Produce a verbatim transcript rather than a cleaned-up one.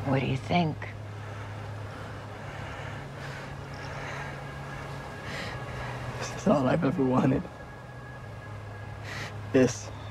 What do you think? This is all I've ever wanted. This.